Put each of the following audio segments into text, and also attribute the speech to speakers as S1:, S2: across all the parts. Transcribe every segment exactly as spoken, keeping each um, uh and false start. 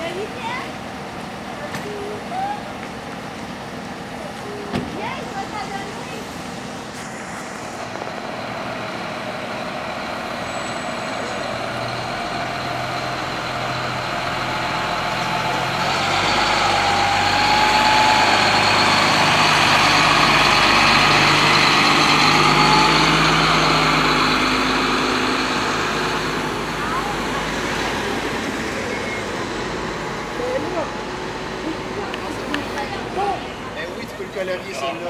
S1: Colorier celle-là.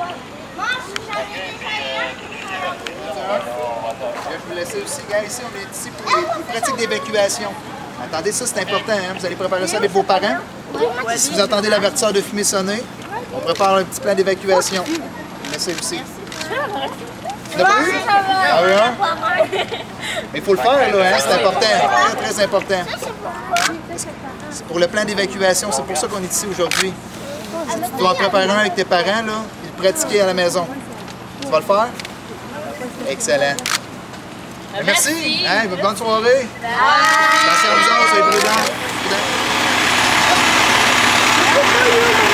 S1: Je vais vous laisser aussi. Gars, ici, on est ici pour les, les pratiques d'évacuation. Attendez, ça c'est important, hein? Vous allez préparer ça avec vos parents. Si vous entendez l'avertisseur de fumée sonner, on prépare un petit plan d'évacuation. Merci aussi. Tu l'as pas eu? Ah oui, hein? Mais il faut le faire, là, hein? C'est important. Très, très important. C'est pour le plan d'évacuation, c'est pour ça qu'on est ici aujourd'hui. Tu dois en préparer un avec tes parents, là, et le pratiquer à la maison. Tu vas le faire? Excellent. Merci. Merci. Hein, bonne soirée. Attention à vous autres, soyez prudents.